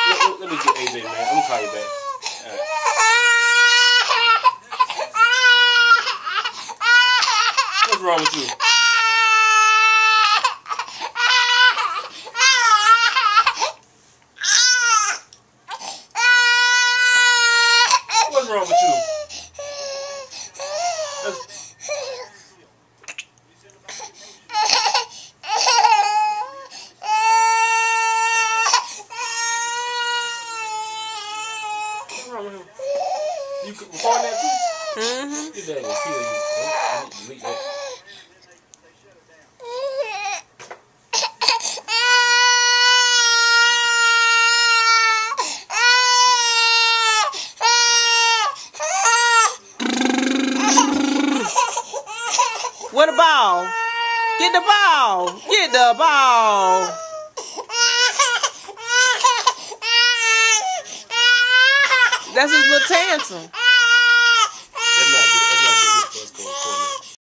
Let me get AJ, man. I'm gonna call you back. Right. What's wrong with you? What's wrong with you? What's wrong with him? You recording that too? Mm-hmm. Your dad gonna kill you. I need to delete that. Where the ball? Get the ball. Get the ball. That's his little tantrum.